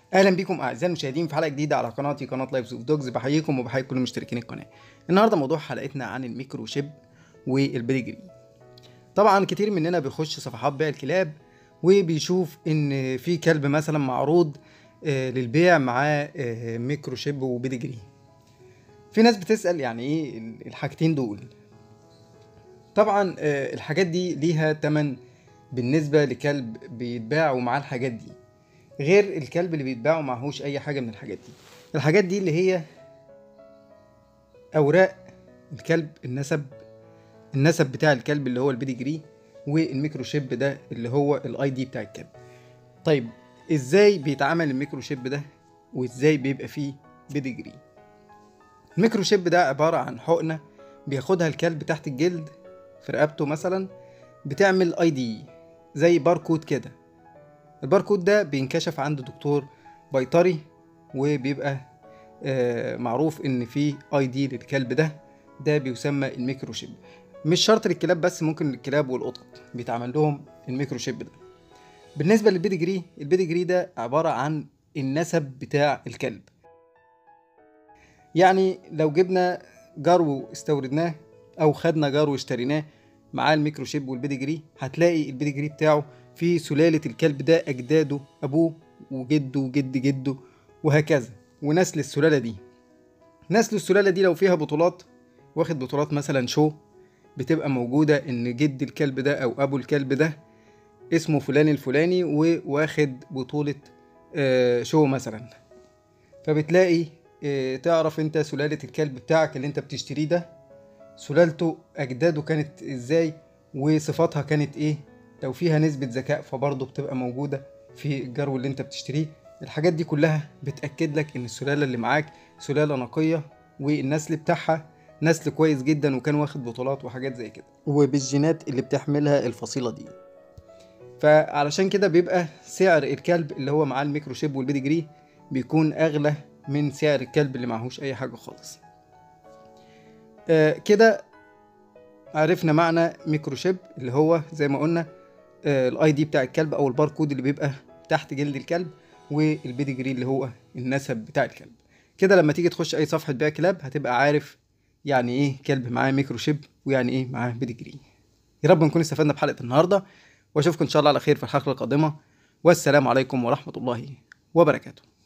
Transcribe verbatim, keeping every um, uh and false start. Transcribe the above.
اهلا بيكم اعزائي المشاهدين في حلقه جديده على قناتي قناه لايفز اوف دوجز. بحييكم وبحيي كل مشتركين القناه. النهارده موضوع حلقتنا عن الميكرو شيب والبيدجري. طبعا كتير مننا بيخش صفحات بيع الكلاب وبيشوف ان في كلب مثلا معروض آه، للبيع معاه آه، ميكرو شيب وبيدجري. في ناس بتسال يعني ايه الحاجتين دول. طبعا آه، الحاجات دي ليها تمن بالنسبه لكلب بيتباع ومعاه الحاجات دي، غير الكلب اللي بيتباع ومعهوش اي حاجه من الحاجات دي. الحاجات دي اللي هي اوراق الكلب، النسب النسب بتاع الكلب اللي هو البيديجري، والميكرو شيب ده اللي هو الاي دي بتاع الكلب. طيب ازاي بيتعمل الميكرو شيب ده وازاي بيبقى فيه بيديجري؟ الميكرو شيب ده عباره عن حقنه بياخدها الكلب تحت الجلد في رقبته مثلا، بتعمل اي دي زي باركود كده. الباركود ده بينكشف عند دكتور بيطري وبيبقى آه معروف ان في اي دي للكلب ده. ده بيسمى الميكرو شيب. مش شرط للكلاب بس، ممكن للكلاب والقطط بيتعمل لهم الميكرو شيب ده. بالنسبه للبيدجري، البيدجري ده عباره عن النسب بتاع الكلب. يعني لو جبنا جرو استوردناه او خدنا جرو اشتريناه معاه الميكرو شيب والبيدجري، هتلاقي البيدجري بتاعه في سلالة الكلب ده، أجداده أبوه وجده وجد جده وهكذا، ونسل السلالة دي. نسل السلالة دي لو فيها بطولات، واخد بطولات مثلا شو، بتبقى موجودة إن جد الكلب ده أو أبو الكلب ده اسمه فلان الفلاني وواخد بطولة آه، شو مثلا. فبتلاقي آه، تعرف انت سلالة الكلب بتاعك اللي انت بتشتريه ده، سلالته أجداده كانت ازاي وصفاتها كانت ايه. لو فيها نسبة ذكاء فبرضه بتبقى موجودة في الجرو اللي انت بتشتريه. الحاجات دي كلها بتأكد لك ان السلالة اللي معاك سلالة نقية، والنسل بتاعها نسل كويس جدا وكان واخد بطولات وحاجات زي كده، وبالجينات اللي بتحملها الفصيلة دي. فعلشان كده بيبقى سعر الكلب اللي هو معاه الميكرو شيب والبيدجري بيكون اغلى من سعر الكلب اللي معهوش اي حاجة خالص. آه كده عرفنا معنى ميكرو شيب اللي هو زي ما قلنا آه الاي دي بتاع الكلب او الباركود اللي بيبقى تحت جلد الكلب، والبيدجري اللي هو النسب بتاع الكلب. كده لما تيجي تخش اي صفحة بيع كلاب هتبقى عارف يعني ايه كلب معاه ميكرو شيب ويعني ايه معاه بيدجري. يا رب نكون استفدنا بحلقة النهاردة، واشوفكم ان شاء الله على خير في الحلقة القادمة. والسلام عليكم ورحمة الله وبركاته.